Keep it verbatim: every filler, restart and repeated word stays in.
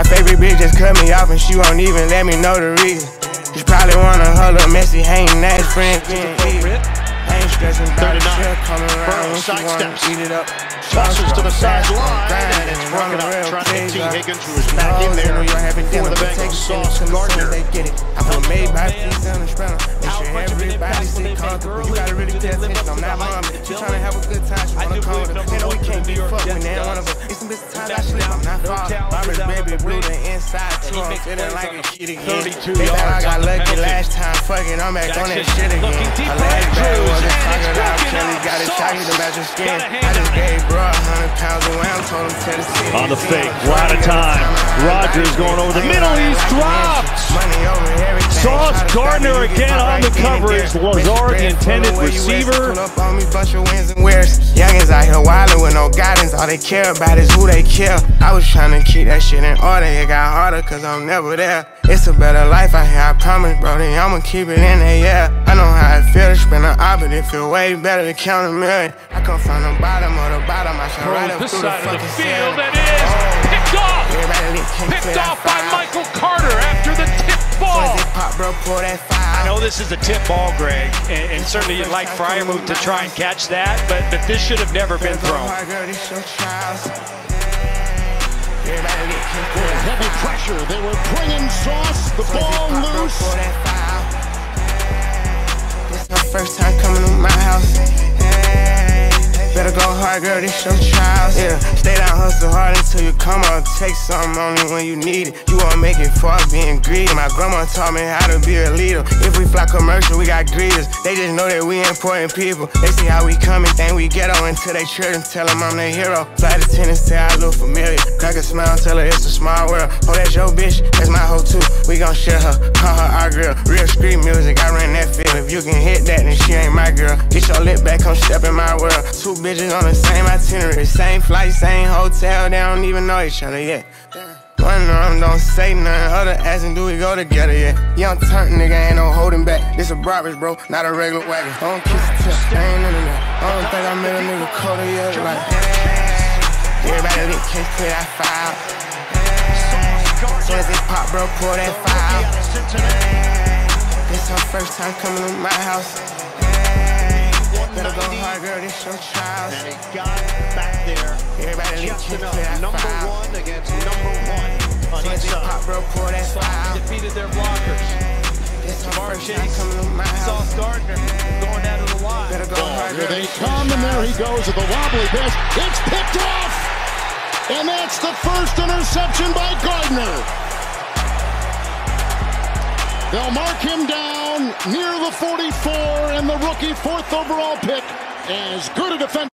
favorite bitch just cut me off and she won't even let me know the reason. She probably wanna her little messy hanging that friend being evil. I ain't stressing about it, she'll come around when she wanna eat it up. Tosses to the sideline, and it's broken up. Trying to get T. Higgins, who is back in there for the Bengals. Sauce Gardner. I feel made by T. on the spreader. Make sure everybody sit comfortable. You gotta really pay attention. I'm not mom. She tryna have a good time. She wanna come with her. They know we can't be fucked when they one of us. It's some bitch times I sleep. I'm not far. Barbara's baby blue, the inside too. I'm feeling like a shit again. They thought I got lucky last time. Fuck it, I'm back on that shit again. I last bad wasn't talking out. Kelly got it shaggy to match her skin. I just gave bro a hundred pounds away. I'm told him to the city. On the fake, we're out of time. Rodgers going over the middle. He's dropped. Sauce Gardner again on the coverage. Lazard, the intended receiver. Youngins out here wildin' with no guidance. All they care about is who they kill. I was trying to keep that shit in order. It got harder cause I'm never there. It's a better life out here, I promise, bro. Then I'ma keep it in there, yeah. I know how it feel to spend an op, but it feel way better to count a million. I come from the bottom of the bottom. I shine right up through the fucking field. That is picked off. Picked off by Michael Carter after the tip ball. I know this is a tip ball, Greg, and, and certainly you'd like Freiermuth to try and catch that, but, but this should have never been thrown. Heavy pressure. They were bringing Sauce. The ball loose. This my first time coming to my house. Better go hard, girl, this your trials. Yeah, stay down, hustle hard until you come up. Take something only when you need it. You won't make it far being greedy. My grandma taught me how to be a leader. If we fly commercial, we got greeters. They just know that we important people. They see how we come and think we ghetto until they children tell them I'm their hero. Flight attendant say I look familiar. Crack a smile, tell her it's a small world. Oh, that's your bitch, that's my hoe too. We gon' share her, call her our girl. Real street music, I ran that field. If you can hit that, then she ain't my girl. Get your lip back, come step in my world. Two bitches on the same itinerary, same flight, same hotel, they don't even know each other yet. One of them don't say nothing, other asking do we go together yet. Young turn nigga ain't no holding back. This a Brabus, bro, not a regular wagon. Don't kiss the tip, I ain't into that. I don't think I made a nigga colder yet. Like, everybody lit case to that file. Soon as it pop, bro, pull that file. This her first time coming to my house. Better go hard, girl, this your trials. And he got back there. Everybody just enough. Number file. one against number one on so each side. Pop, bro, pull that file. Defeated their blockers. Jamar Chase, Sauce Gardner going out of the line. Better go hard, Here they come, and there he goes with the wobbly pitch. It's picked off! And that's the first interception by Gardner. They'll mark him down near the forty-four, and the rookie fourth overall pick as good a defense.